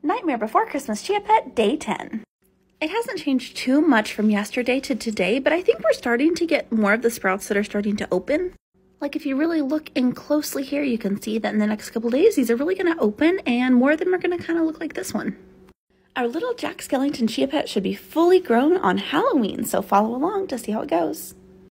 Nightmare Before Christmas Chia Pet Day 10. It hasn't changed too much from yesterday to today, but I think we're starting to get more of the sprouts that are starting to open. Like if you really look in closely here, you can see that in the next couple days, these are really going to open and more of them are going to kind of look like this one. Our little Jack Skellington Chia Pet should be fully grown on Halloween, so follow along to see how it goes.